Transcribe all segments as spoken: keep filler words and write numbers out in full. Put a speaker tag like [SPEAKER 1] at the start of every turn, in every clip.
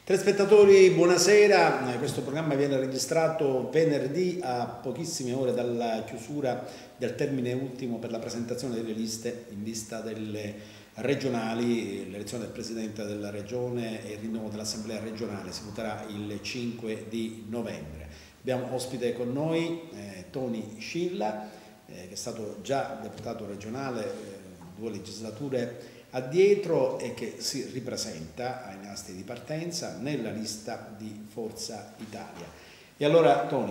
[SPEAKER 1] Telespettatori, buonasera. Questo programma viene registrato venerdì a pochissime ore dalla chiusura del termine ultimo per la presentazione delle liste in vista delle regionali. L'elezione del Presidente della Regione e il rinnovo dell'Assemblea regionale si voterà il cinque di novembre. Abbiamo ospite con noi eh, Tony Scilla, eh, che è stato già deputato regionale eh, due legislature addietro e che si ripresenta ai nastri di partenza nella lista di Forza Italia. E allora Tony,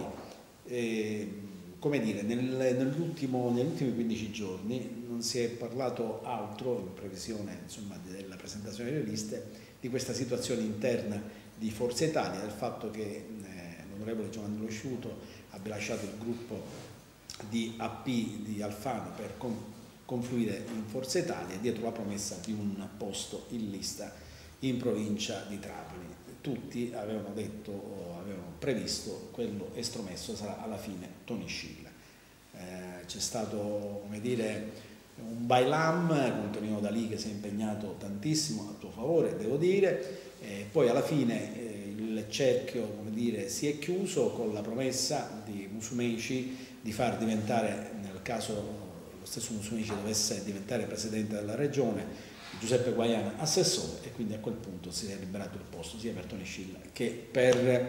[SPEAKER 1] eh, come dire, nel, nell'ultimo, negli ultimi quindici giorni non si è parlato altro, in previsione insomma, della presentazione delle liste, di questa situazione interna di Forza Italia, del fatto che eh, l'onorevole Giovanni Lo Sciuto abbia lasciato il gruppo di A P di Alfano per con confluire in Forza Italia dietro la promessa di un posto in lista in provincia di Trapani. Tutti avevano detto o avevano previsto quello estromesso sarà alla fine Tony Scilla. Eh, c'è stato, come dire, un bailam con Tonino D'Alì che si è impegnato tantissimo a tuo favore, devo dire, e poi alla fine eh, il cerchio, come dire, si è chiuso con la promessa di Musumeci di far diventare, nel caso lo stesso Musumeci dovesse diventare presidente della regione, Giuseppe Guaiana assessore, e quindi a quel punto si è liberato il posto sia per Tony Scilla che per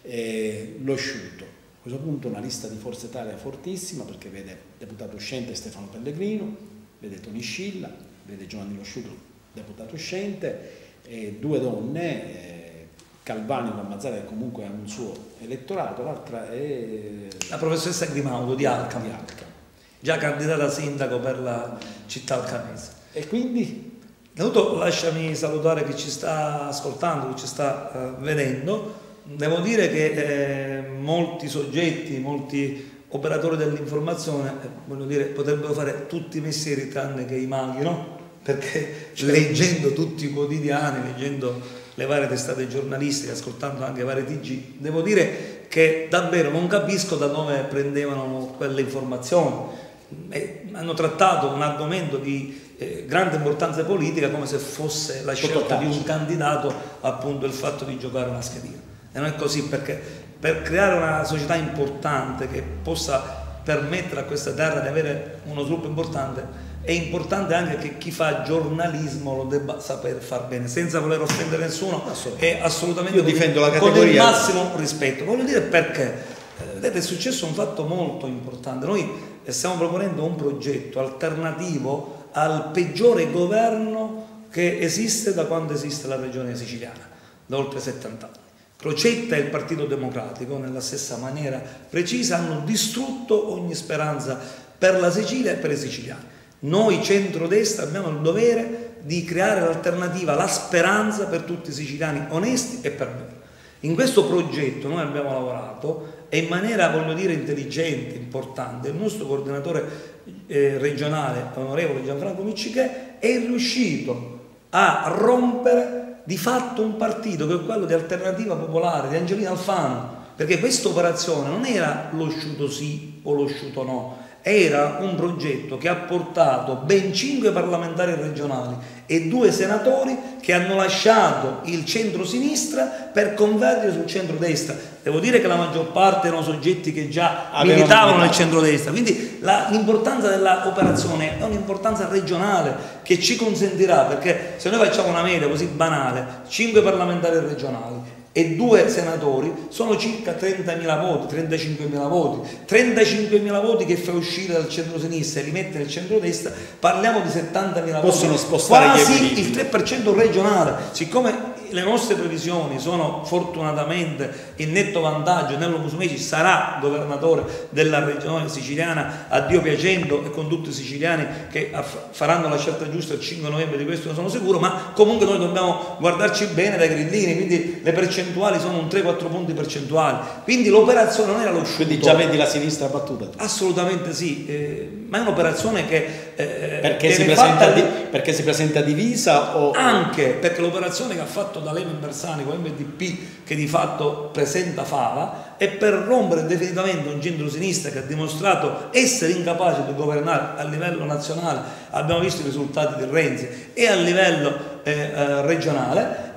[SPEAKER 1] eh, Lo Sciuto. A questo punto una lista di Forza Italia fortissima, perché vede deputato uscente Stefano Pellegrino, vede Tony Scilla, vede Giovanni Lo Sciuto deputato uscente, e due donne, eh, Calvani Mazzara che comunque ha un suo elettorato, l'altra è
[SPEAKER 2] la professoressa Grimaudo di Alcamo, di Alcamo, già candidata sindaco per la città alcanese.
[SPEAKER 1] E quindi?
[SPEAKER 2] Innanzitutto lasciami salutare chi ci sta ascoltando, chi ci sta uh, vedendo. Devo dire che eh, molti soggetti, molti operatori dell'informazione, eh, voglio dire, potrebbero fare tutti i mestieri tranne che i maghi, no? Perché leggendo tutti i quotidiani, leggendo le varie testate giornalistiche, ascoltando anche varie T G, devo dire che davvero non capisco da dove prendevano quelle informazioni. E hanno trattato un argomento di eh, grande importanza politica come se fosse la scelta di un candidato, appunto il fatto di giocare una schedina. E non è così, perché per creare una società importante che possa permettere a questa terra di avere uno sviluppo importante è importante anche che chi fa giornalismo lo debba saper far bene, senza voler offendere nessuno. Assolutamente. E assolutamente
[SPEAKER 1] io difendo la categoria
[SPEAKER 2] con il massimo rispetto. Voglio dire perché, eh, vedete, è successo un fatto molto importante. Noi stiamo proponendo un progetto alternativo al peggiore governo che esiste da quando esiste la regione siciliana, da oltre settanta anni. Crocetta e il Partito Democratico, nella stessa maniera precisa, hanno distrutto ogni speranza per la Sicilia e per i siciliani. Noi centrodestra abbiamo il dovere di creare l'alternativa, la speranza per tutti i siciliani onesti e per bene. In questo progetto noi abbiamo lavorato e in maniera, voglio dire, intelligente, importante. Il nostro coordinatore eh, regionale, onorevole Gianfranco Miccichè, è riuscito a rompere di fatto un partito che è quello di Alternativa Popolare, di Angelina Alfano, perché questa operazione non era Lo Sciuto sì o Lo Sciuto no, era un progetto che ha portato ben cinque parlamentari regionali e due senatori che hanno lasciato il centro-sinistra per convergere sul centro-destra. Devo dire che la maggior parte erano soggetti che già militavano nel centro-destra, quindi l'importanza dell'operazione è un'importanza regionale che ci consentirà, perché se noi facciamo una media così banale, cinque parlamentari regionali e due senatori sono circa trentamila voti, trentacinquemila voti, trentacinquemila voti che fa uscire dal centro-sinistra e li mette nel centro-destra, parliamo di settantamila voti,
[SPEAKER 1] possono spostare
[SPEAKER 2] quasi il tre per cento regionale. Siccome le nostre previsioni sono fortunatamente in netto vantaggio, Nello Musumeci sarà governatore della regione siciliana a Dio piacendo e con tutti i siciliani che faranno la scelta giusta il cinque novembre, di questo ne sono sicuro, ma comunque noi dobbiamo guardarci bene dai grillini, quindi le percentuali sono un tre quattro punti percentuali, quindi l'operazione non era Lo Sciuto.
[SPEAKER 1] Quindi già vedi la sinistra battuta?
[SPEAKER 2] Assolutamente sì, eh, ma è un'operazione che eh,
[SPEAKER 1] perché, si presenta di, perché si presenta divisa o
[SPEAKER 2] anche perché l'operazione che ha fatto da Lehman Bersani con M D P, che di fatto presenta Fava, è per rompere definitivamente un centro-sinistra che ha dimostrato essere incapace di governare a livello nazionale. Abbiamo visto i risultati di Renzi e a livello eh, eh, regionale,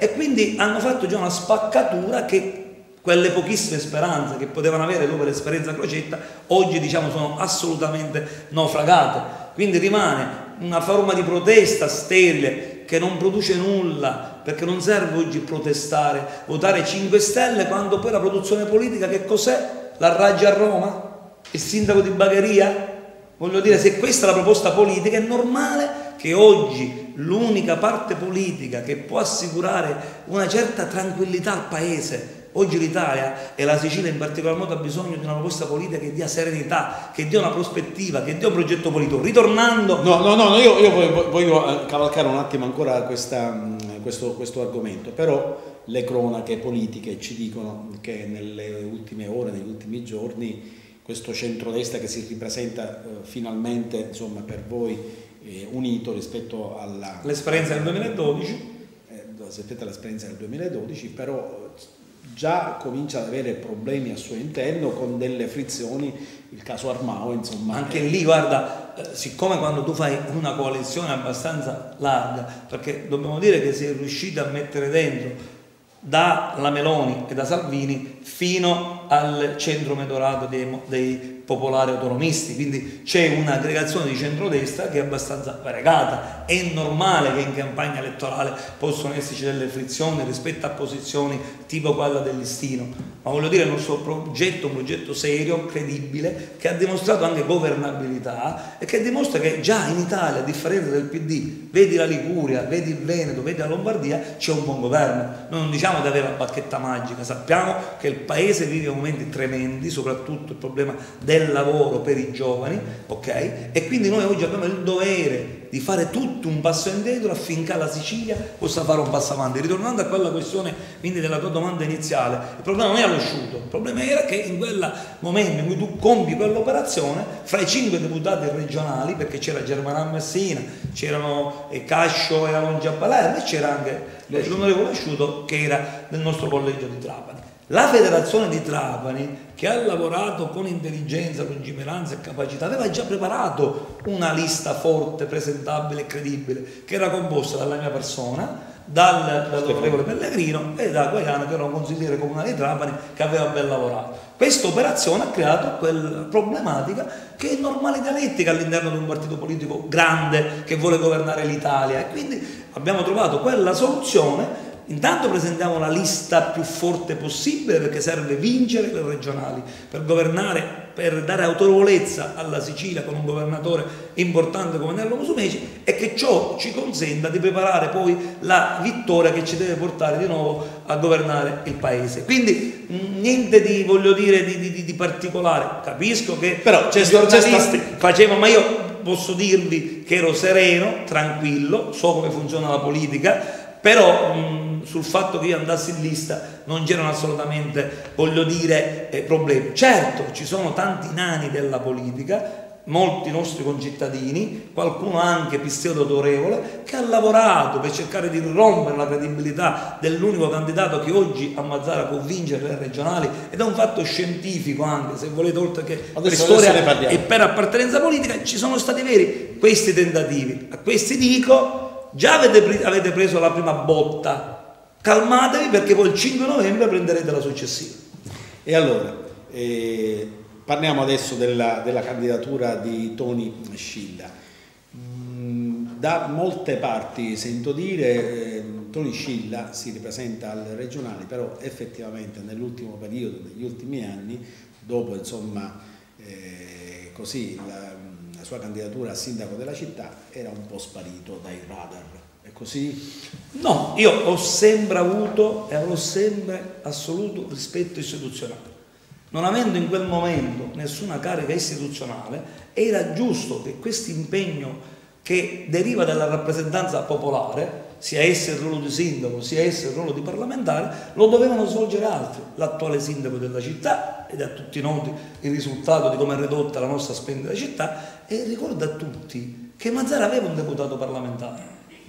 [SPEAKER 2] e quindi hanno fatto già una spaccatura che quelle pochissime speranze che potevano avere dopo l'esperienza Crocetta oggi diciamo sono assolutamente naufragate. Quindi rimane una forma di protesta sterile che non produce nulla, perché non serve oggi protestare, votare cinque Stelle quando poi la produzione politica che cos'è? La Raggi a Roma? Il sindaco di Bagheria? Voglio dire, se questa è la proposta politica, è normale che oggi l'unica parte politica che può assicurare una certa tranquillità al Paese, oggi l'Italia e la Sicilia in particolar modo ha bisogno di una proposta politica che dia serenità, che dia una prospettiva, che dia un progetto politico. Ritornando...
[SPEAKER 1] No, no, no, io, io voglio, voglio cavalcare un attimo ancora questa, questo, questo argomento, però le cronache politiche ci dicono che nelle ultime ore, negli ultimi giorni, questo centrodestra che si ripresenta eh, finalmente, insomma, per voi eh, unito rispetto alla...
[SPEAKER 2] L'esperienza del duemiladodici.
[SPEAKER 1] Eh, rispetto all'esperienza del duemiladodici, però già comincia ad avere problemi al suo interno con delle frizioni, il caso Armao, insomma.
[SPEAKER 2] Anche lì, guarda, eh, siccome quando tu fai una coalizione abbastanza larga, perché dobbiamo dire che si è riusciti a mettere dentro dalla Meloni e da Salvini fino al centro medorato dei, dei popolari autonomisti, quindi c'è un'aggregazione di centrodestra che è abbastanza variegata. È normale che in campagna elettorale possono esserci delle frizioni rispetto a posizioni tipo quella del listino, ma voglio dire, il nostro progetto è un progetto serio, credibile, che ha dimostrato anche governabilità e che dimostra che già in Italia, a differenza del P D, vedi la Liguria, vedi il Veneto, vedi la Lombardia, c'è un buon governo. Noi non diciamo di avere la bacchetta magica, sappiamo che il Paese vive momenti tremendi, soprattutto il problema del lavoro per i giovani, ok? E quindi noi oggi abbiamo il dovere di fare tutto un passo indietro affinché la Sicilia possa fare un passo avanti. Ritornando a quella questione quindi della tua domanda iniziale, il problema non era l'asciutto, il problema era che in quel momento in cui tu compi quell'operazione, fra i cinque deputati regionali, perché c'era Germano a Messina, c'erano Cascio e Alongi a Palermo e c'era anche l'onorevole Asciuto che era del nostro collegio di Trapani. La federazione di Trapani, che ha lavorato con intelligenza, lungimiranza e capacità, aveva già preparato una lista forte, presentabile e credibile, che era composta dalla mia persona, dal, dall'onorevole Pellegrino e da Guaiano, che era un consigliere comunale di Trapani, che aveva ben lavorato. Questa operazione ha creato quella problematica che è normale dialettica all'interno di un partito politico grande che vuole governare l'Italia, e quindi abbiamo trovato quella soluzione. Intanto presentiamo la lista più forte possibile, perché serve vincere le regionali per governare, per dare autorevolezza alla Sicilia con un governatore importante come Nello Musumeci, e che ciò ci consenta di preparare poi la vittoria che ci deve portare di nuovo a governare il Paese. Quindi niente di, voglio dire, di, di, di particolare. Capisco che però c'è giornalisti facevano, ma io posso dirvi che ero sereno, tranquillo, so come funziona la politica, però mh, sul fatto che io andassi in lista non c'erano assolutamente, voglio dire, eh, problemi. Certo, ci sono tanti nani della politica, molti nostri concittadini, qualcuno anche pseudo autorevole, che ha lavorato per cercare di rompere la credibilità dell'unico candidato che oggi a Mazara può vincere le regionali, ed è un fatto scientifico anche, se volete, oltre che per storia e per appartenenza politica. Ci sono stati veri questi tentativi. A questi dico: già avete, avete preso la prima botta, calmatevi, perché poi il cinque novembre prenderete la successiva.
[SPEAKER 1] E allora, eh, parliamo adesso della, della candidatura di Toni Scilla. Mm, da molte parti sento dire eh, Toni Scilla si ripresenta alle regionali, però effettivamente nell'ultimo periodo, negli ultimi anni, dopo insomma eh, così la, la sua candidatura a sindaco della città, era un po' sparito dai radar. È così?
[SPEAKER 2] No, io ho sempre avuto e avrò sempre assoluto rispetto istituzionale. Non avendo in quel momento nessuna carica istituzionale, era giusto che questo impegno che deriva dalla rappresentanza popolare, sia esso il ruolo di sindaco, sia esso il ruolo di parlamentare, lo dovevano svolgere altri. L'attuale sindaco della città, ed è a tutti noti il risultato di come è ridotta la nostra splendida città, e ricorda a tutti che Mazara aveva un deputato parlamentare.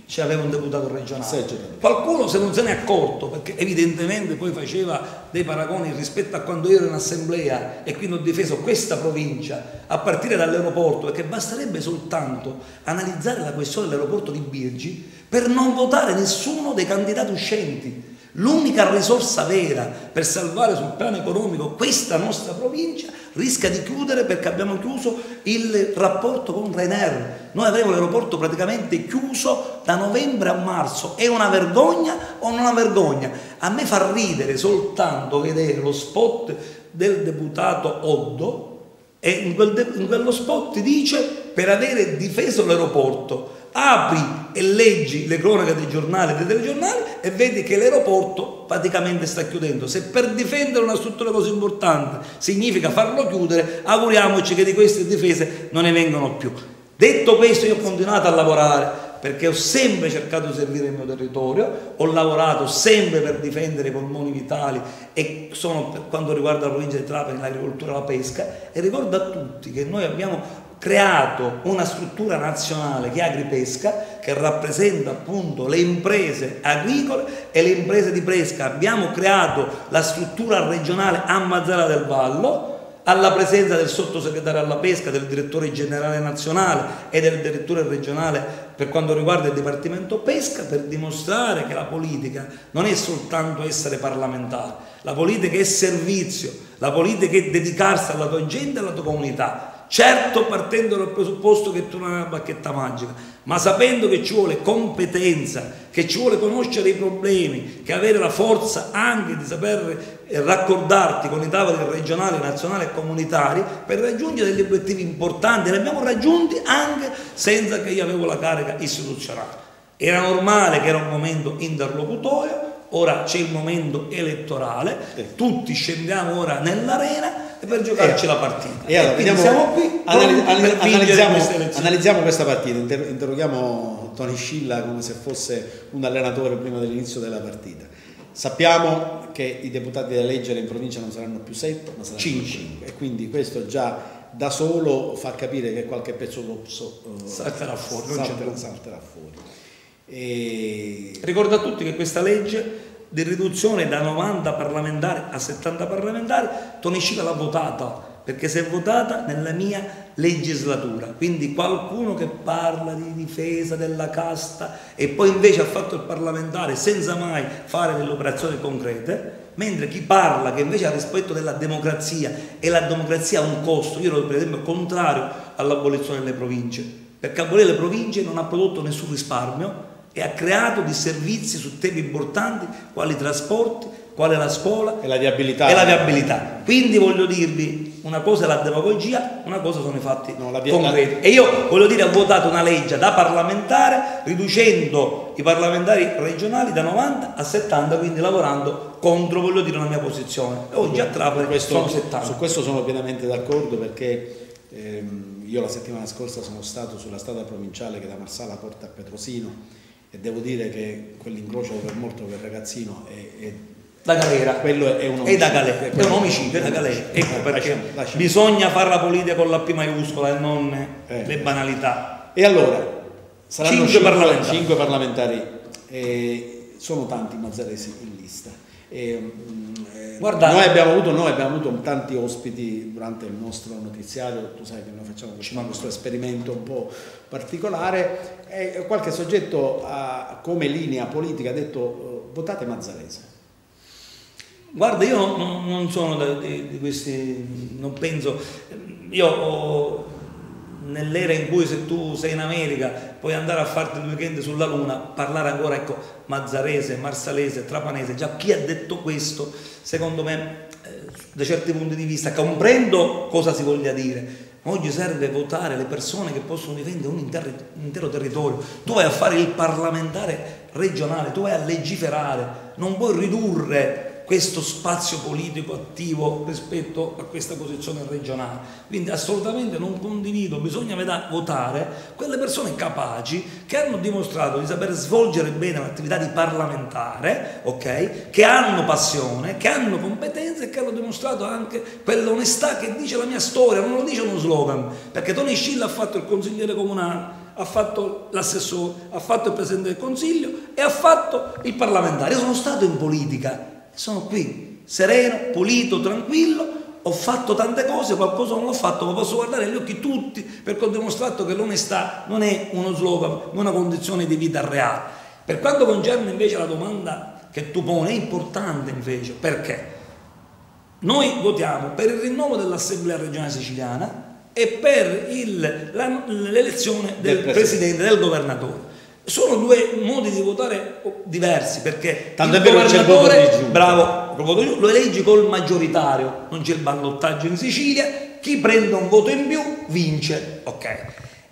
[SPEAKER 2] aveva un deputato regionale.
[SPEAKER 1] Seggio.
[SPEAKER 2] Qualcuno se non se n'è accorto, perché evidentemente poi faceva dei paragoni rispetto a quando io ero in assemblea e quindi ho difeso questa provincia a partire dall'aeroporto, perché basterebbe soltanto analizzare la questione dell'aeroporto di Birgi per non votare nessuno dei candidati uscenti. L'unica risorsa vera per salvare sul piano economico questa nostra provincia rischia di chiudere perché abbiamo chiuso il rapporto con Ryanair. Noi avremo l'aeroporto praticamente chiuso da novembre a marzo. È una vergogna o non una vergogna? A me fa ridere soltanto vedere lo spot del deputato Oddo e in, quel in quello spot dice: per avere difeso l'aeroporto apri e leggi le cronache dei giornali e dei telegiornali e vedi che l'aeroporto praticamente sta chiudendo. Se per difendere una struttura così importante significa farlo chiudere, auguriamoci che di queste difese non ne vengano più. Detto questo, io ho continuato a lavorare perché ho sempre cercato di servire il mio territorio, ho lavorato sempre per difendere i polmoni vitali e sono, per quanto riguarda la provincia di Trapani, l'agricoltura e la pesca, e ricordo a tutti che noi abbiamo creato una struttura nazionale che è Agripesca, che rappresenta appunto le imprese agricole e le imprese di pesca. Abbiamo creato la struttura regionale a Mazara del Vallo, alla presenza del sottosegretario alla pesca, del direttore generale nazionale e del direttore regionale per quanto riguarda il Dipartimento Pesca, per dimostrare che la politica non è soltanto essere parlamentare, la politica è servizio, la politica è dedicarsi alla tua gente e alla tua comunità. Certo, partendo dal presupposto che tu non hai una bacchetta magica, ma sapendo che ci vuole competenza, che ci vuole conoscere i problemi, che avere la forza anche di saper raccordarti con i tavoli regionali, nazionali e comunitari per raggiungere degli obiettivi importanti. Li abbiamo raggiunti anche senza che io avevo la carica istituzionale. Era normale che era un momento interlocutorio, ora c'è il momento elettorale, tutti scendiamo ora nell'arena per giocarci eh, la partita.
[SPEAKER 1] E allora,
[SPEAKER 2] quindi siamo qui
[SPEAKER 1] anali
[SPEAKER 2] per
[SPEAKER 1] analizziamo, analizziamo questa partita, Inter interroghiamo Tony Scilla come se fosse un allenatore prima dell'inizio della partita. Sappiamo che i deputati da eleggere in provincia non saranno più sette, ma saranno cinque, e quindi questo già da solo fa capire che qualche pezzo d'opso uh,
[SPEAKER 2] salterà fuori.
[SPEAKER 1] Salterà, salterà fuori. E...
[SPEAKER 2] Ricordo a tutti che questa legge di riduzione da novanta parlamentari a settanta parlamentari Tony Scilla l'ha votata, perché si è votata nella mia legislatura. Quindi qualcuno che parla di difesa della casta e poi invece ha fatto il parlamentare senza mai fare delle operazioni concrete, mentre chi parla che invece ha rispetto della democrazia, e la democrazia ha un costo. Io ero per esempio contrario all'abolizione delle province, perché abolire le province non ha prodotto nessun risparmio e ha creato di servizi su temi importanti quali i trasporti, quale la scuola
[SPEAKER 1] e la viabilità.
[SPEAKER 2] E la viabilità. Quindi voglio dirvi, una cosa è la demagogia, una cosa sono i fatti no, concreti. La... E io voglio dire, ho votato una legge da parlamentare riducendo i parlamentari regionali da novanta a settanta, quindi lavorando contro, voglio dire, una mia posizione. E oggi a Trapani questo, sono settanta.
[SPEAKER 1] Su questo sono pienamente d'accordo, perché ehm, io la settimana scorsa sono stato sulla strada provinciale che da Marsala porta a Petrosino, e devo dire che quell'incrocio per morto quel ragazzino è, è
[SPEAKER 2] da galera,
[SPEAKER 1] quello è un omicidio,
[SPEAKER 2] è da galera, è un omicidio, è da galera. Ecco perché lasciamo, lasciamo. Bisogna fare la politica con la P maiuscola e non eh. le banalità.
[SPEAKER 1] E allora saranno cinque parlamentari,
[SPEAKER 2] cinque
[SPEAKER 1] parlamentari e sono tanti mazzaresi in lista. E, eh, noi, abbiamo avuto, noi abbiamo avuto tanti ospiti durante il nostro notiziario. Tu sai che noi facciamo questo, questo esperimento un po' particolare, e qualche soggetto ha, come linea politica ha detto: votate mazzarese.
[SPEAKER 2] Guarda, io non, non sono di, di questi, non penso, io ho, nell'era in cui se tu sei in America puoi andare a farti il weekend sulla Luna, parlare ancora, ecco, mazzarese, marsalese, trapanese, già chi ha detto questo, secondo me, eh, da certi punti di vista, comprendo cosa si voglia dire, ma oggi serve votare le persone che possono difendere un intero, un intero territorio. Tu vai a fare il parlamentare regionale, tu vai a legiferare, non puoi ridurre questo spazio politico attivo rispetto a questa posizione regionale. Quindi assolutamente non condivido, bisogna votare quelle persone capaci che hanno dimostrato di saper svolgere bene l'attività di parlamentare, ok? Che hanno passione, che hanno competenze e che hanno dimostrato anche quell'onestà che dice la mia storia, non lo dice uno slogan, perché Tony Scilla ha fatto il consigliere comunale, ha fatto l'assessore, ha fatto il Presidente del Consiglio e ha fatto il parlamentare. Io sono stato in politica, sono qui, sereno, pulito, tranquillo, ho fatto tante cose, qualcosa non l'ho fatto, ma posso guardare agli occhi tutti perché ho dimostrato che l'onestà non è uno slogan, ma una condizione di vita reale. Per quanto concerne invece la domanda che tu poni, è importante invece, perché noi votiamo per il rinnovo dell'Assemblea regionale siciliana e per l'elezione del, del Presidente, del Governatore. Sono due modi di votare diversi, perché
[SPEAKER 1] tanto
[SPEAKER 2] il
[SPEAKER 1] è vero che c'è il voto di giunta.
[SPEAKER 2] Bravo, lo eleggi col maggioritario, non c'è il ballottaggio in Sicilia, chi prende un voto in più vince, ok.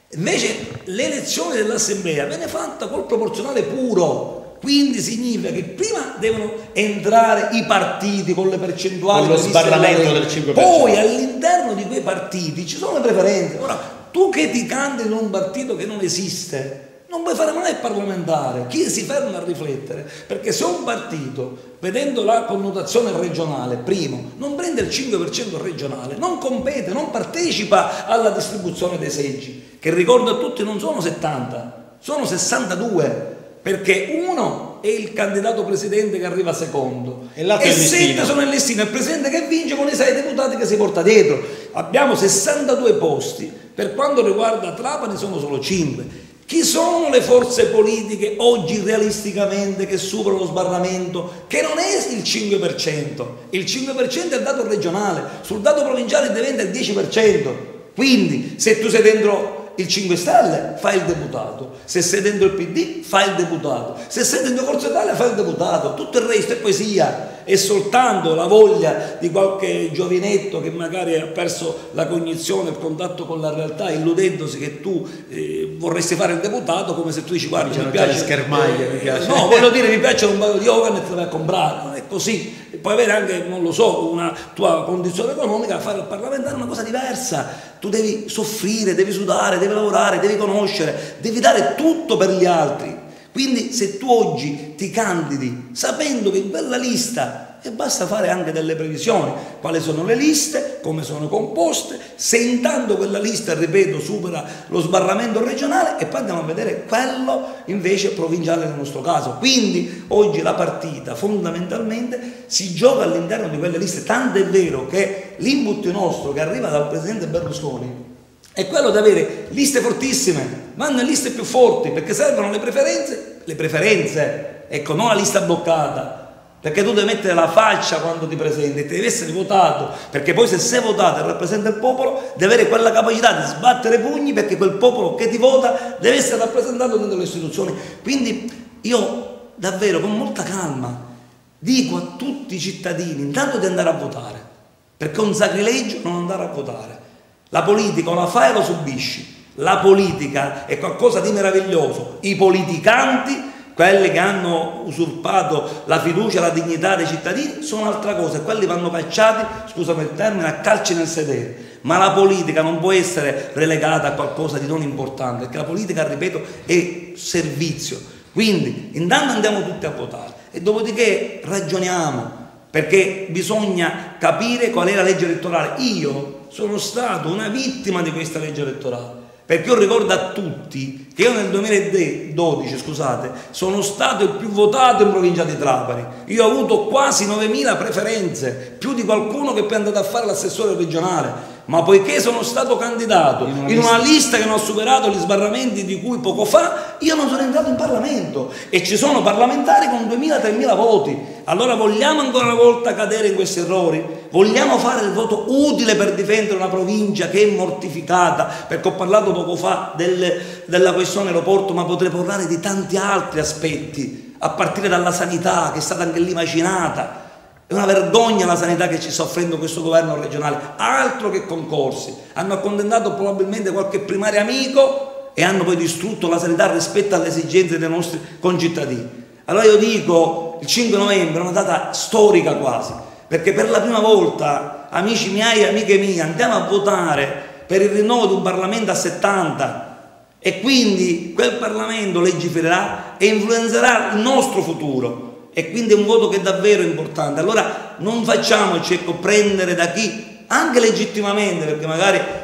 [SPEAKER 2] Invece l'elezione dell'Assemblea viene fatta col proporzionale puro, quindi significa che prima devono entrare i partiti con le percentuali,
[SPEAKER 1] con lo sbarramento del cinque per cento.
[SPEAKER 2] Poi all'interno di quei partiti ci sono le preferenze. Ora, tu che ti candidi in un partito che non esiste, non puoi fare mai il parlamentare. Chi si ferma a riflettere? Perché se un partito, vedendo la connotazione regionale, primo, non prende il cinque per cento regionale, non compete, non partecipa alla distribuzione dei seggi, che ricordo a tutti non sono settanta, sono sessantadue, perché uno è il candidato presidente che arriva secondo
[SPEAKER 1] e, e
[SPEAKER 2] sette sono il listino, il presidente che vince con i sei deputati che si porta dietro. Abbiamo sessantadue posti, per quanto riguarda Trapani sono solo cinque. Chi sono le forze politiche oggi realisticamente che superano lo sbarramento? Che non è il cinque per cento, il cinque per cento è il dato regionale, sul dato provinciale diventa il dieci per cento. Quindi se tu sei dentro il cinque Stelle fai il deputato, se sei dentro il P D fai il deputato, se sei dentro Forza Italia fai il deputato, tutto il resto è poesia. È soltanto la voglia di qualche giovinetto che magari ha perso la cognizione, il contatto con la realtà, illudendosi che tu eh, vorresti fare il deputato, come se tu dici guarda mi piace
[SPEAKER 1] schermaglie,
[SPEAKER 2] eh,
[SPEAKER 1] mi piace.
[SPEAKER 2] no, voglio dire mi piacciono un paio di Hogan e te le vai a comprare, non è così. Puoi avere anche, non lo so, una tua condizione economica, fare il parlamentare è una cosa diversa. Tu devi soffrire, devi sudare, devi lavorare, devi conoscere, devi dare tutto per gli altri. Quindi se tu oggi ti candidi sapendo che in quella lista, e basta fare anche delle previsioni, quali sono le liste, come sono composte, se intanto quella lista, ripeto, supera lo sbarramento regionale, e poi andiamo a vedere quello invece provinciale nel nostro caso. Quindi oggi la partita fondamentalmente si gioca all'interno di quelle liste, tanto è vero che l'input nostro che arriva dal presidente Berlusconi è quello di avere liste fortissime, vanno liste più forti, perché servono le preferenze, le preferenze, ecco, non la lista bloccata, perché tu devi mettere la faccia quando ti presenti, devi essere votato, perché poi se sei votato e rappresenta il popolo, devi avere quella capacità di sbattere i pugni, perché quel popolo che ti vota deve essere rappresentato dentro le istituzioni. Quindi io davvero con molta calma dico a tutti i cittadini intanto di andare a votare, perché è un sacrilegio non andare a votare. La politica o la fai o la subisci. La politica è qualcosa di meraviglioso. I politicanti, quelli che hanno usurpato la fiducia e la dignità dei cittadini, sono un'altra cosa, e quelli vanno cacciati, scusami il termine, a calci nel sedere. Ma la politica non può essere relegata a qualcosa di non importante, perché la politica, ripeto, è servizio. Quindi intanto andiamo tutti a votare e dopodiché ragioniamo, perché bisogna capire qual è la legge elettorale. Io sono stato una vittima di questa legge elettorale, perché io ricordo a tutti che io nel duemiladodici, scusate, sono stato il più votato in provincia di Trapani. Io ho avuto quasi novemila preferenze, più di qualcuno che poi è andato a fare l'assessore regionale. Ma poiché sono stato candidato in una, in una lista. lista che non ha superato gli sbarramenti di cui poco fa, io non sono entrato in Parlamento, e ci sono parlamentari con duemila tremila voti. Allora vogliamo ancora una volta cadere in questi errori? Vogliamo fare il voto utile per difendere una provincia che è mortificata? Perché ho parlato poco fa del, della questione aeroporto, ma potrei parlare di tanti altri aspetti, a partire dalla sanità, che è stata anche lì macinata. È una vergogna la sanità che ci sta offrendo questo governo regionale, altro che concorsi. Hanno accontentato probabilmente qualche primario amico e hanno poi distrutto la sanità rispetto alle esigenze dei nostri concittadini. Allora io dico, il cinque novembre è una data storica quasi, perché per la prima volta, amici miei e amiche mie, andiamo a votare per il rinnovo di un Parlamento a settanta, e quindi quel Parlamento legifererà e influenzerà il nostro futuro. E quindi è un voto che è davvero importante. Allora non facciamoci ecco, prendere da chi, anche legittimamente, perché magari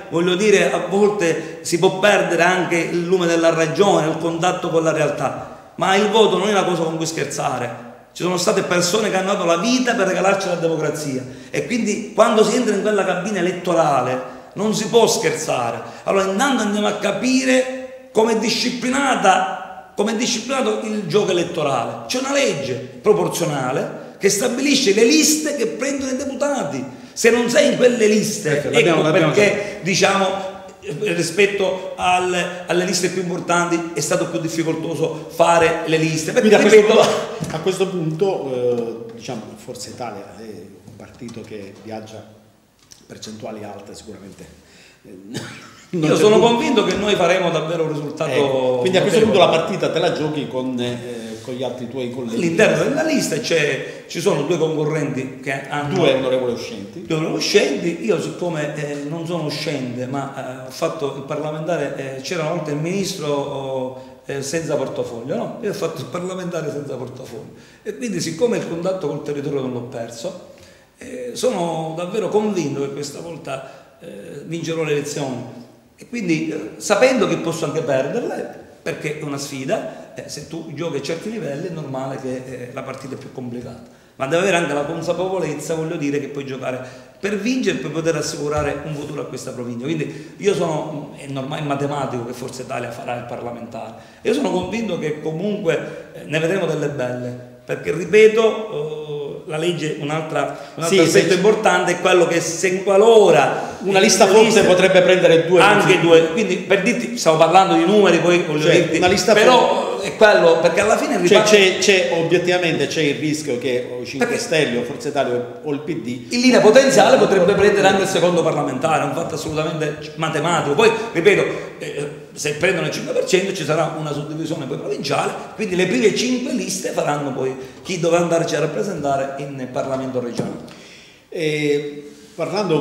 [SPEAKER 2] voglio dire, a volte si può perdere anche il lume della ragione, il contatto con la realtà, ma il voto non è una cosa con cui scherzare. Ci sono state persone che hanno dato la vita per regalarci la democrazia, e quindi quando si entra in quella cabina elettorale non si può scherzare. Allora intanto andiamo a capire come è disciplinata, come è disciplinato il gioco elettorale. C'è una legge proporzionale che stabilisce le liste che prendono i deputati. Se non sei in quelle liste, ecco, ecco l'abbiamo, perché l'abbiamo... diciamo rispetto al, alle liste più importanti è stato più difficoltoso fare le liste. Perché,
[SPEAKER 1] a,
[SPEAKER 2] ripeto,
[SPEAKER 1] questo, a questo punto eh, diciamo Forza Italia è un partito che viaggia percentuali alte sicuramente.
[SPEAKER 2] Non Io sono più... convinto che noi faremo davvero un risultato.
[SPEAKER 1] Ecco, quindi a questo punto la partita te la giochi con, eh, con gli altri tuoi colleghi.
[SPEAKER 2] All'interno della lista c'è, ci sono due concorrenti che hanno
[SPEAKER 1] due onorevoli uscenti.
[SPEAKER 2] Due onorevoli uscenti. Io siccome eh, non sono uscente, ma eh, ho fatto il parlamentare, eh, c'era una volta il ministro oh, eh, senza portafoglio, no? Io ho fatto il parlamentare senza portafoglio, e quindi siccome il contatto col territorio non l'ho perso, eh, sono davvero convinto che questa volta eh, vincerò le elezioni. E quindi eh, sapendo che posso anche perderle, perché è una sfida, eh, se tu giochi a certi livelli è normale che eh, la partita è più complicata, ma deve avere anche la consapevolezza, voglio dire, che puoi giocare per vincere, per poter assicurare un futuro a questa provincia. Quindi io sono, è normale, è matematico che Forza Italia farà il parlamentare, io sono convinto che comunque eh, ne vedremo delle belle, perché ripeto, eh, la legge, un'altra, un altro sì, aspetto importante è quello che se qualora
[SPEAKER 1] una lista forte potrebbe prendere due
[SPEAKER 2] anche due, quindi per dirti, stiamo parlando di numeri, poi voglio
[SPEAKER 1] cioè,
[SPEAKER 2] dirti,
[SPEAKER 1] una lista
[SPEAKER 2] però è quello, perché alla fine
[SPEAKER 1] cioè, c'è, c'è obiettivamente c'è il rischio che o cinque Stelle o Forza Italia o il P D
[SPEAKER 2] in linea potenziale potrebbe prendere anche il secondo parlamentare, è un fatto assolutamente matematico. Poi ripeto, eh, se prendono il cinque per cento ci sarà una suddivisione poi provinciale, quindi le prime cinque liste faranno poi chi dovrà andarci a rappresentare in Parlamento regionale.
[SPEAKER 1] E parlando un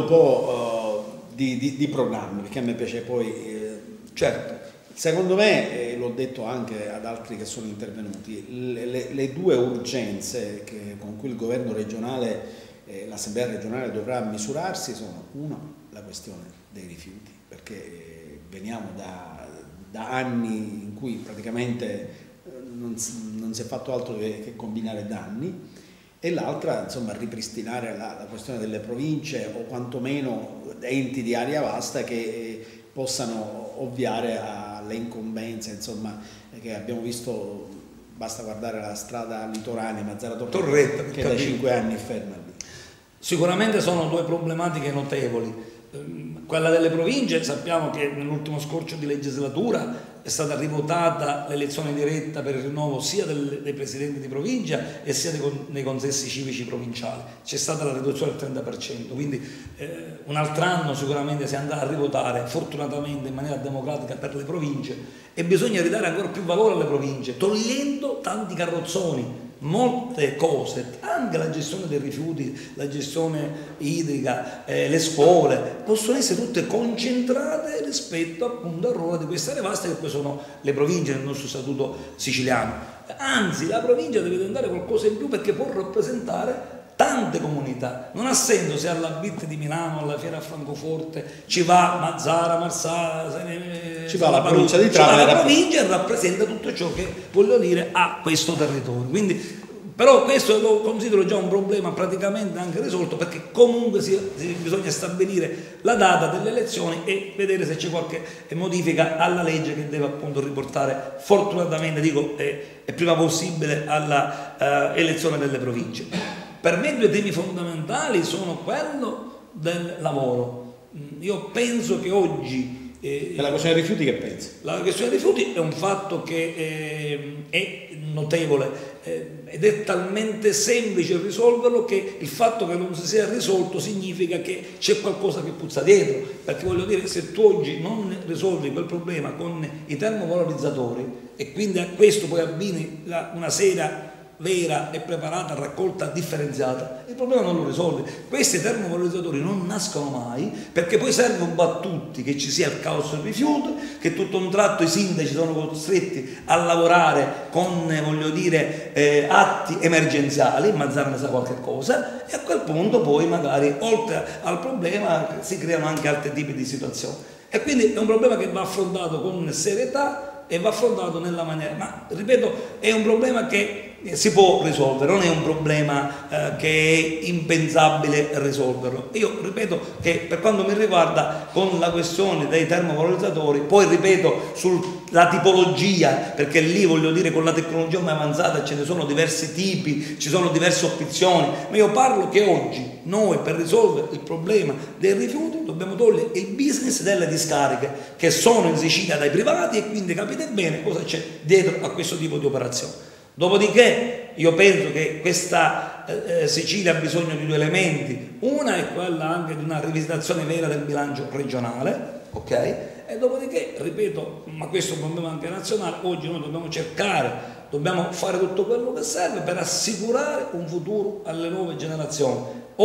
[SPEAKER 1] po' uh, di, di, di programmi, perché a me piace poi, eh, certo, secondo me, e l'ho detto anche ad altri che sono intervenuti, le, le, le due urgenze che, con cui il governo regionale e eh, l'assemblea regionale dovrà misurarsi sono: uno, la questione dei rifiuti, perché eh, veniamo da, da anni in cui praticamente non, non si è fatto altro che, che combinare danni, e l'altra, insomma, ripristinare la, la questione delle province o quantomeno enti di area vasta che eh, possano ovviare alle incombenze, insomma, che abbiamo visto, basta guardare la strada litoranea Mazzara Torretta, che da cinque anni è ferma lì.
[SPEAKER 2] Sicuramente sono due problematiche notevoli. Quella delle province, sappiamo che nell'ultimo scorcio di legislatura è stata rivotata l'elezione diretta per il rinnovo sia del, dei presidenti di provincia e sia dei, dei consessi civici provinciali. C'è stata la riduzione del trenta per cento, quindi eh, un altro anno sicuramente si andrà a rivotare fortunatamente in maniera democratica per le province, e bisogna ridare ancora più valore alle province, togliendo tanti carrozzoni. Molte cose, anche la gestione dei rifiuti, la gestione idrica, eh, le scuole, possono essere tutte concentrate rispetto appunto al ruolo di queste aree vaste che poi sono le province nel nostro statuto siciliano. Anzi, la provincia deve diventare qualcosa in più, perché può rappresentare tante comunità. Non ha senso se alla B I T di Milano, alla Fiera a Francoforte ci va Mazzara, Marsala,
[SPEAKER 1] ci va la provincia di Trapani,
[SPEAKER 2] la provincia e rappresenta tutto ciò che, voglio dire, ha questo territorio. Quindi, però questo lo considero già un problema praticamente anche risolto, perché comunque si, si, bisogna stabilire la data delle elezioni e vedere se c'è qualche modifica alla legge che deve appunto riportare fortunatamente, dico, eh, il prima possibile alla eh, elezione delle province. Per me due temi fondamentali sono quello del lavoro. Io penso che oggi...
[SPEAKER 1] Eh, e la questione dei rifiuti che pensi?
[SPEAKER 2] La questione dei rifiuti è un fatto che eh, è notevole eh, ed è talmente semplice risolverlo che il fatto che non si sia risolto significa che c'è qualcosa che puzza dietro, perché voglio dire, se tu oggi non risolvi quel problema con i termovalorizzatori e quindi a questo poi abbini la, una sera vera e preparata, raccolta differenziata, il problema non lo risolve. Questi termovalorizzatori non nascono mai, perché poi serve un po' a tutti che ci sia il caos del rifiuto, che tutto un tratto i sindaci sono costretti a lavorare con, voglio dire, eh, atti emergenziali, Mazzara ne sa qualche cosa, e a quel punto poi magari oltre al problema si creano anche altri tipi di situazioni. E quindi è un problema che va affrontato con serietà e va affrontato nella maniera, ma ripeto, è un problema che si può risolvere, non è un problema eh, che è impensabile risolverlo. Io ripeto che per quanto mi riguarda con la questione dei termovalorizzatori, poi ripeto sulla tipologia, perché lì voglio dire con la tecnologia mai avanzata ce ne sono diversi tipi, ci sono diverse opzioni, ma io parlo che oggi noi per risolvere il problema dei rifiuti dobbiamo togliere il business delle discariche che sono in Sicilia dai privati, e quindi capite bene cosa c'è dietro a questo tipo di operazione. Dopodiché io penso che questa eh, Sicilia ha bisogno di due elementi, una è quella anche di una rivisitazione vera del bilancio regionale, ok? E dopodiché, ripeto, ma questo è un problema anche nazionale, oggi noi dobbiamo cercare, dobbiamo fare tutto quello che serve per assicurare un futuro alle nuove generazioni.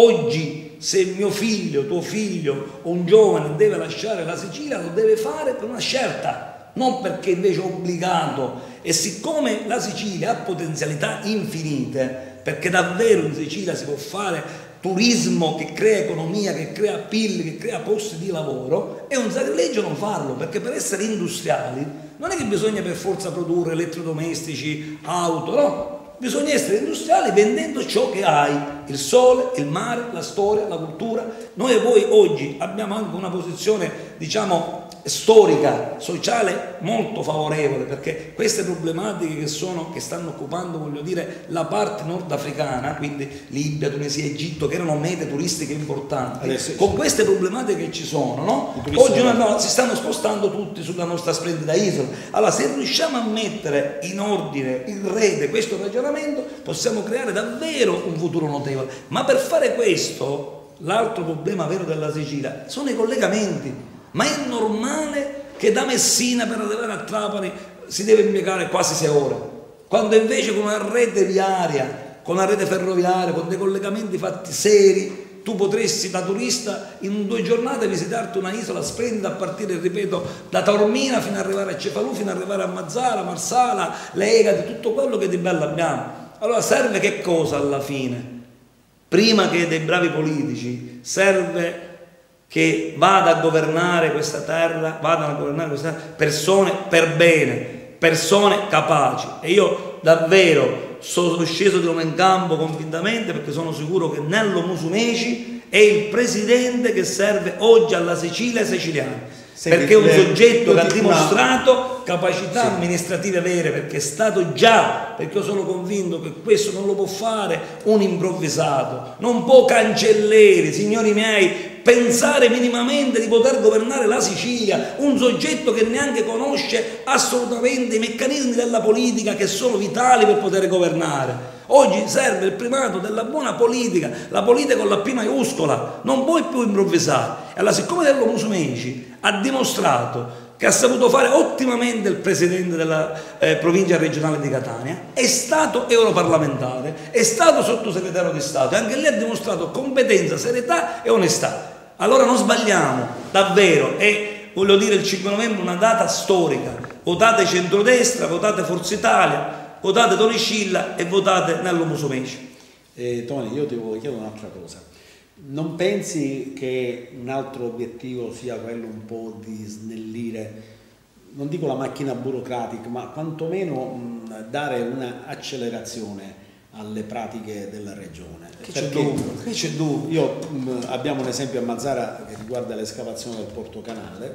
[SPEAKER 2] Oggi se mio figlio, tuo figlio o un giovane deve lasciare la Sicilia, lo deve fare per una scelta, non perché invece è obbligato. E siccome la Sicilia ha potenzialità infinite, perché davvero in Sicilia si può fare turismo che crea economia, che crea P I L, che crea posti di lavoro, è un sacrilegio non farlo, perché per essere industriali non è che bisogna per forza produrre elettrodomestici, auto, no? Bisogna essere industriali vendendo ciò che hai, il sole, il mare, la storia, la cultura. Noi poi oggi abbiamo anche una posizione, diciamo, storica, sociale molto favorevole, perché queste problematiche che, sono, che stanno occupando, voglio dire, la parte nordafricana, quindi Libia, Tunisia, Egitto, che erano mete turistiche importanti, adesso, con queste problematiche che ci sono, no? Oggi no, no, si stanno spostando tutti sulla nostra splendida isola. Allora, se riusciamo a mettere in ordine, in rete questo ragionamento, possiamo creare davvero un futuro notevole. Ma per fare questo, l'altro problema vero della Sicilia sono i collegamenti. Ma è normale che da Messina per arrivare a Trapani si deve impiegare quasi sei ore, quando invece con una rete viaria, con una rete ferroviaria, con dei collegamenti fatti seri, tu potresti da turista in due giornate visitarti una isola splendida a partire, ripeto, da Taormina fino ad arrivare a Cefalù, fino ad arrivare a Mazzara, Marsala, Le Egadi, tutto quello che di bello abbiamo. Allora serve che cosa alla fine? Prima che dei bravi politici, serve che vada a governare questa terra, vadano a governare questa terra persone per bene, persone capaci. E io davvero sono sceso di nuovo in campo convintamente, perché sono sicuro che Nello Musumeci è il presidente che serve oggi alla Sicilia e ai siciliani. Senti, perché è un soggetto che ha dimostrato una... capacità sì. amministrative vere, perché è stato già, perché io sono convinto che questo non lo può fare un improvvisato, non può Cancelleri, signori miei, pensare minimamente di poter governare la Sicilia, un soggetto che neanche conosce assolutamente i meccanismi della politica che sono vitali per poter governare. Oggi serve il primato della buona politica, la politica con la P maiuscola, non puoi più improvvisare. E allora, siccome Nello Musumeci ha dimostrato che ha saputo fare ottimamente il presidente della eh, provincia regionale di Catania, è stato europarlamentare, è stato sottosegretario di Stato, e anche lì ha dimostrato competenza, serietà e onestà. Allora non sbagliamo, davvero, e voglio dire il cinque novembre è una data storica, votate centrodestra, votate Forza Italia, votate Toni Scilla e votate Nello Musumeci.
[SPEAKER 1] Eh, Toni, io ti voglio chiedere un'altra cosa. Non pensi che un altro obiettivo sia quello un po' di snellire, non dico la macchina burocratica, ma quantomeno mh, dare un'accelerazione alle pratiche della regione?
[SPEAKER 2] Che c'è dubbio, che c'è dubbio.
[SPEAKER 1] Io mh, abbiamo un esempio a Mazzara che riguarda l'escavazione del Porto Canale,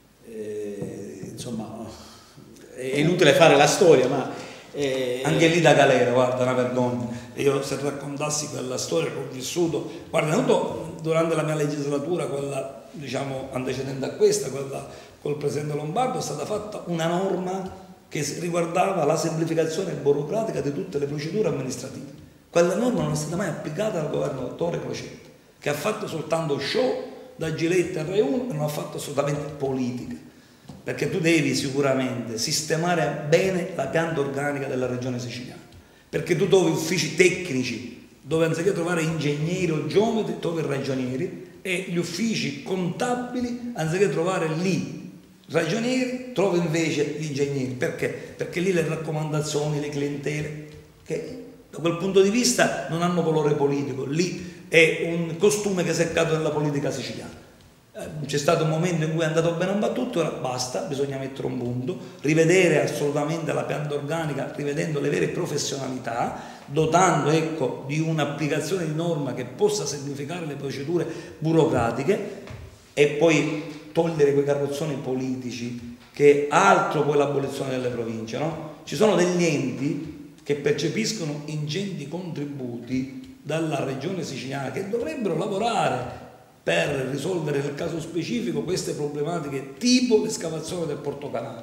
[SPEAKER 1] eh, insomma è inutile fare la storia, ma
[SPEAKER 2] Eh, anche lì da galera, guarda, una vergogna. Io se raccontassi quella storia che ho vissuto, guarda, durante la mia legislatura, quella diciamo antecedente a questa, quella col presidente Lombardo, è stata fatta una norma che riguardava la semplificazione burocratica di tutte le procedure amministrative. Quella norma non è stata mai applicata dal governatore Crocetta, che ha fatto soltanto show da Giletti a Rai uno e non ha fatto assolutamente politica. Perché tu devi sicuramente sistemare bene la pianta organica della regione siciliana. perché tu trovi uffici tecnici dove anziché trovare ingegneri o geometri trovi ragionieri, e gli uffici contabili anziché trovare lì ragionieri trovi invece gli ingegneri. Perché? Perché lì le raccomandazioni, le clientele, che da quel punto di vista non hanno valore politico, lì è un costume che è seccato nella politica siciliana. C'è stato un momento in cui è andato bene un battutto, ora basta, bisogna mettere un punto, rivedere assolutamente la pianta organica, rivedendo le vere professionalità, dotando, ecco, di un'applicazione di norma che possa semplificare le procedure burocratiche, e poi togliere quei carrozzoni politici, che altro poi l'abolizione delle province, no? Ci sono degli enti che percepiscono ingenti contributi dalla regione siciliana che dovrebbero lavorare per risolvere nel caso specifico queste problematiche, tipo l'escavazione del Portocanale.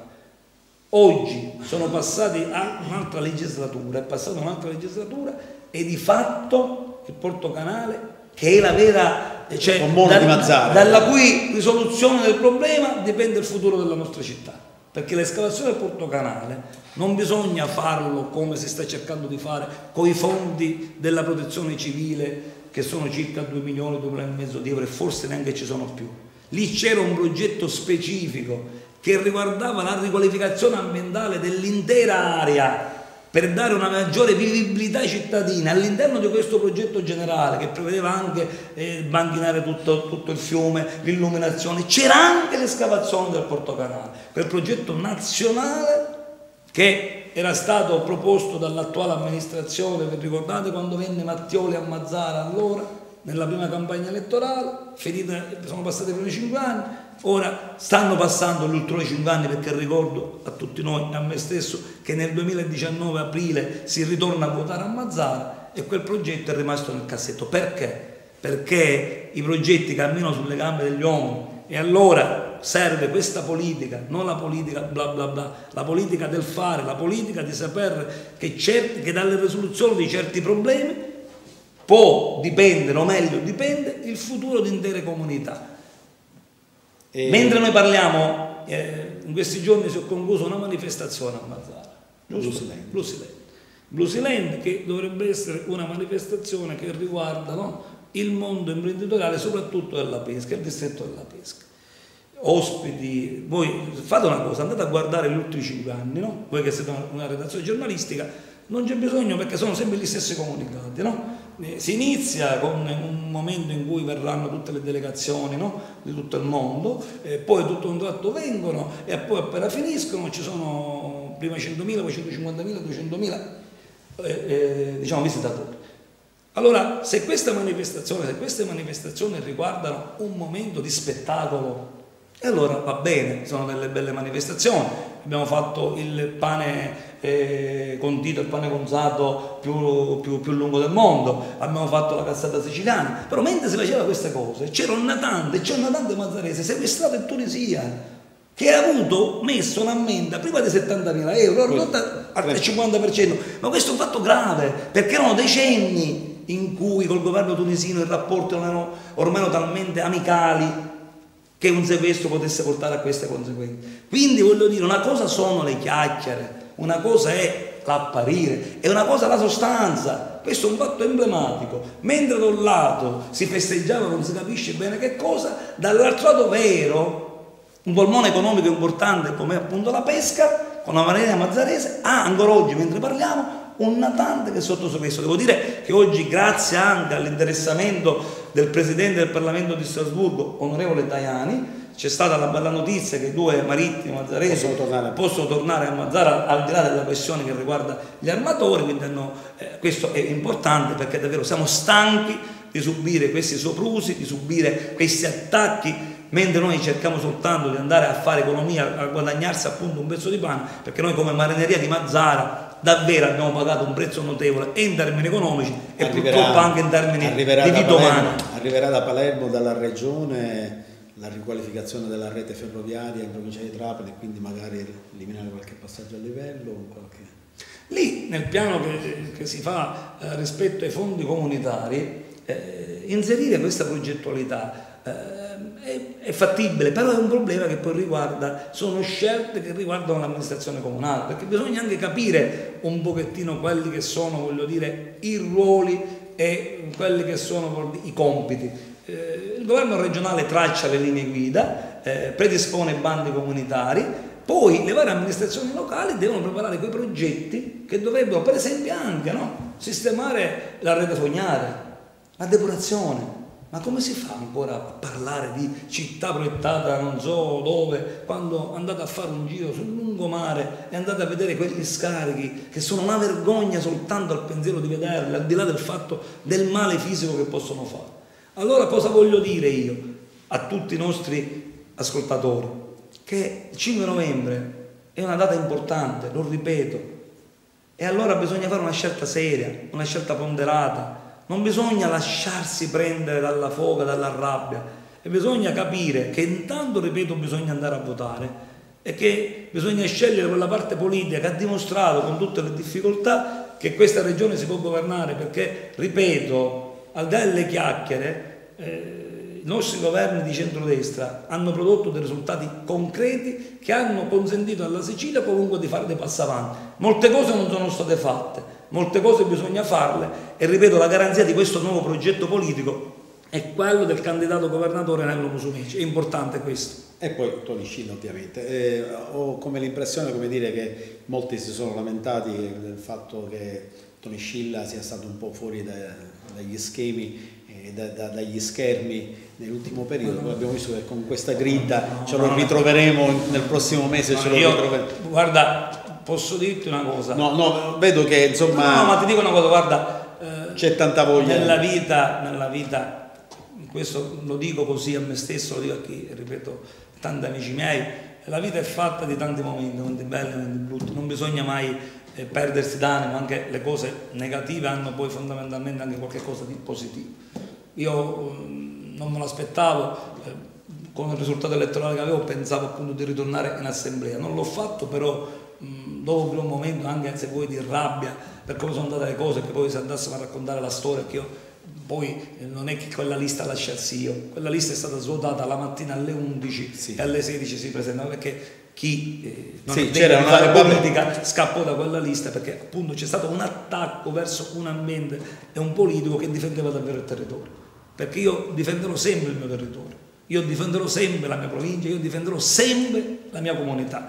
[SPEAKER 2] Oggi sono passati a un'altra legislatura, è passata un'altra legislatura, e di fatto il Portocanale, che è la vera, cioè, da, dalla cui risoluzione del problema dipende il futuro della nostra città. Perché l'escavazione del Portocanale non bisogna farlo come si sta cercando di fare con i fondi della protezione civile, che sono circa due milioni, due milioni e mezzo di euro, e forse neanche ci sono più. Lì c'era un progetto specifico che riguardava la riqualificazione ambientale dell'intera area per dare una maggiore vivibilità ai cittadini. All'interno di questo progetto generale, che prevedeva anche eh, banchinare tutto, tutto il fiume, l'illuminazione, c'era anche l'escavazione del Portocanale, quel progetto nazionale che era stato proposto dall'attuale amministrazione. Vi ricordate quando venne Mattioli a Mazara, allora, nella prima campagna elettorale? Finita, sono passati i primi cinque anni, ora stanno passando gli ultimi cinque anni, perché ricordo a tutti noi, a me stesso, che nel duemiladiciannove aprile si ritorna a votare a Mazara, e quel progetto è rimasto nel cassetto. Perché? Perché i progetti camminano sulle gambe degli uomini, e allora serve questa politica, non la politica bla bla bla, la politica del fare, la politica di sapere che, certi, che dalle risoluzioni di certi problemi può dipendere, o meglio dipende, il futuro di intere comunità. E... mentre noi parliamo, eh, in questi giorni si è conclusa una manifestazione a Mazara, giusto? Blue Silent. Blue Silent, che dovrebbe essere una manifestazione che riguarda, no, il mondo imprenditoriale, soprattutto della pesca, il distretto della pesca. Ospiti, voi fate una cosa, andate a guardare gli ultimi cinque anni, no? Voi che siete una, una redazione giornalistica, non c'è bisogno, perché sono sempre gli stessi comunicati, no? Eh, si inizia con un momento in cui verranno tutte le delegazioni, no? Di tutto il mondo, eh, poi tutto un tratto vengono, e poi appena finiscono ci sono prima centomila, poi centocinquantamila, duecentomila eh, eh, diciamo visitatori. Allora, se questa manifestazione, se queste manifestazioni riguardano un momento di spettacolo, e allora va bene, sono delle belle manifestazioni. Abbiamo fatto il pane eh, condito, il pane conzato più, più, più lungo del mondo, abbiamo fatto la cazzata siciliana, però mentre si faceva queste cose c'era un natante, c'è un natante mazzarese sequestrato in Tunisia, che ha avuto messo un'ammenda prima di settantamila euro, ridotta al cinquanta per cento, ma questo è un fatto grave, perché erano decenni in cui col governo tunisino i rapporti non erano ormai talmente amicali che un sequestro potesse portare a queste conseguenze. Quindi voglio dire, una cosa sono le chiacchiere, una cosa è l'apparire, e una cosa è la sostanza. Questo è un fatto emblematico. Mentre da un lato si festeggiava, non si capisce bene che cosa, dall'altro lato vero, un polmone economico importante come appunto la pesca, con la marina mazzarese, ha ancora oggi, mentre parliamo, un natante che è sotto sequestro. Devo dire che oggi, grazie anche all'interessamento del Presidente del Parlamento di Strasburgo, onorevole Tajani, c'è stata la bella notizia che i due marittimi mazzaresi possono tornare. possono tornare a Mazara, al di là della questione che riguarda gli armatori. Quindi hanno, eh, questo è importante, perché davvero siamo stanchi di subire questi soprusi, di subire questi attacchi, mentre noi cerchiamo soltanto di andare a fare economia, a guadagnarsi appunto un pezzo di pane, perché noi come marineria di Mazara davvero abbiamo pagato un prezzo notevole, e in termini economici e arriverà, purtroppo anche in termini di vita umana.
[SPEAKER 1] Arriverà da Palermo, dalla regione, la riqualificazione della rete ferroviaria in provincia di Trapani, quindi magari eliminare qualche passaggio a livello, qualche...
[SPEAKER 2] Lì nel piano che, che si fa eh, rispetto ai fondi comunitari, eh, inserire questa progettualità, eh, è, è fattibile, però è un problema che poi riguarda, sono scelte che riguardano l'amministrazione comunale, perché bisogna anche capire un pochettino quelli che sono, voglio dire, i ruoli e quelli che sono i compiti. Eh, il governo regionale traccia le linee guida, eh, predispone i bandi comunitari, poi le varie amministrazioni locali devono preparare quei progetti che dovrebbero, per esempio, anche no, sistemare la rete fognaria, la depurazione. Ma come si fa ancora a parlare di città proiettata non so dove, quando andate a fare un giro sul lungomare e andate a vedere quegli scarichi che sono una vergogna soltanto al pensiero di vederli, al di là del fatto del male fisico che possono fare. Allora cosa voglio dire io a tutti i nostri ascoltatori? Che il cinque novembre è una data importante, lo ripeto, e allora bisogna fare una scelta seria, una scelta ponderata, non bisogna lasciarsi prendere dalla foga, dalla rabbia, e bisogna capire che intanto, ripeto, bisogna andare a votare e che bisogna scegliere quella parte politica che ha dimostrato con tutte le difficoltà che questa regione si può governare, perché, ripeto, al di là delle chiacchiere, eh, i nostri governi di centrodestra hanno prodotto dei risultati concreti che hanno consentito alla Sicilia comunque di fare dei passi avanti. Molte cose non sono state fatte, molte cose bisogna farle e, ripeto, la garanzia di questo nuovo progetto politico è quello del candidato governatore Nello Musumeci. È importante questo.
[SPEAKER 1] E poi Toniscilla, ovviamente. Eh, ho come l'impressione, come dire, che molti si sono lamentati del fatto che Toniscilla sia stato un po' fuori da, dagli schemi, eh, da, da, dagli schermi nell'ultimo periodo. Poi abbiamo visto che con questa grinta no, ce lo no, ritroveremo no. nel prossimo mese. No, ce lo
[SPEAKER 2] io,
[SPEAKER 1] ritroveremo.
[SPEAKER 2] Guarda, posso dirti una cosa?
[SPEAKER 1] No, no, vedo che insomma.
[SPEAKER 2] No, no, ma ti dico una cosa, guarda. Eh,
[SPEAKER 1] c'è tanta voglia.
[SPEAKER 2] Nella vita, nella vita, questo lo dico così a me stesso, lo dico a chi, ripeto, tanti amici miei, la vita è fatta di tanti momenti, momenti belli, momenti brutti, non bisogna mai eh, perdersi d'animo, anche le cose negative hanno poi fondamentalmente anche qualche cosa di positivo. Io eh, non me l'aspettavo, eh, con il risultato elettorale che avevo pensavo appunto di ritornare in assemblea, non l'ho fatto, però mh, dopo per un momento, anche se vuoi di rabbia per come sono andate le cose, che poi se andassimo a raccontare la storia, che io poi non è che quella lista lasciassi io, quella lista è stata svuotata la mattina alle undici sì. e alle sedici si presentava, perché chi eh, non sì, c'era una fare politica scappò da quella lista, perché appunto c'è stato un attacco verso un ambiente e un politico che difendeva davvero il territorio, perché io difenderò sempre il mio territorio, io difenderò sempre la mia provincia, io difenderò sempre la mia comunità.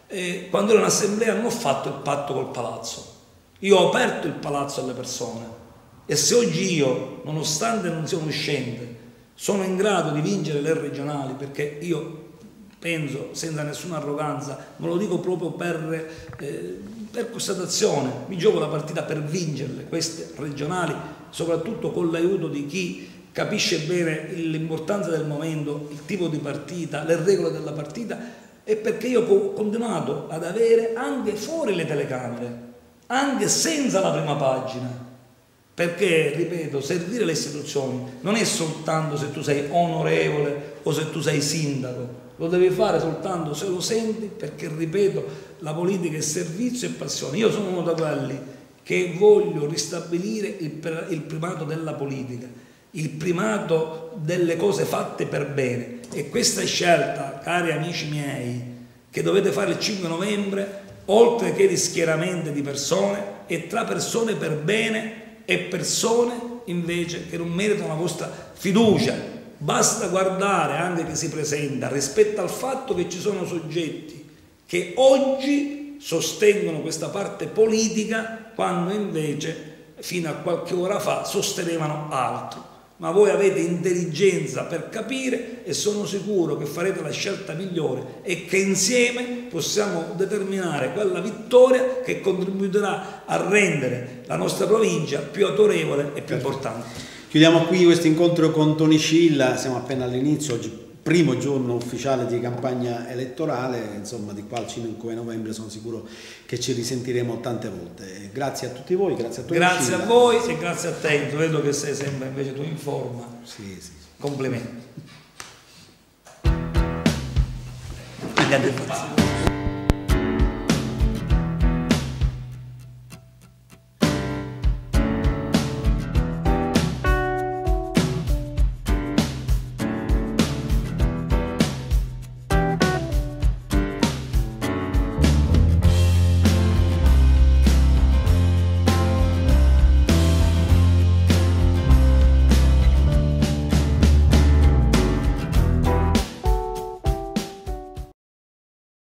[SPEAKER 2] E quando ero in assemblea non ho fatto il patto col palazzo, io ho aperto il palazzo alle persone. E se oggi io, nonostante non sia un uscente, sono in grado di vincere le regionali, perché io penso, senza nessuna arroganza, me lo dico proprio per, eh, per constatazione, mi gioco la partita per vincerle, queste regionali, soprattutto con l'aiuto di chi capisce bene l'importanza del momento, il tipo di partita, le regole della partita, e perché io ho continuato ad avere anche fuori le telecamere, anche senza la prima pagina. Perché, ripeto, servire le istituzioni non è soltanto se tu sei onorevole o se tu sei sindaco, lo devi fare soltanto se lo senti, perché, ripeto, la politica è servizio e passione. Io sono uno da quelli che voglio ristabilire il, il primato della politica, il primato delle cose fatte per bene, e questa scelta, cari amici miei, che dovete fare il cinque novembre, oltre che di schieramenti di persone, è tra persone per bene e persone invece che non meritano la vostra fiducia. Basta guardare anche chi si presenta rispetto al fatto che ci sono soggetti che oggi sostengono questa parte politica quando invece fino a qualche ora fa sostenevano altro. Ma voi avete intelligenza per capire, e sono sicuro che farete la scelta migliore e che insieme possiamo determinare quella vittoria che contribuirà a rendere la nostra provincia più autorevole e più importante.
[SPEAKER 1] Chiudiamo qui questo incontro con Toniscilla, siamo appena all'inizio, oggi primo giorno ufficiale di campagna elettorale, insomma di qua al cinque novembre sono sicuro che ci risentiremo tante volte. Grazie a tutti voi, grazie a Toniscilla.
[SPEAKER 2] Grazie a voi e grazie a te, vedo che sei sempre invece tu in forma.
[SPEAKER 1] Sì, sì.
[SPEAKER 2] Complimenti.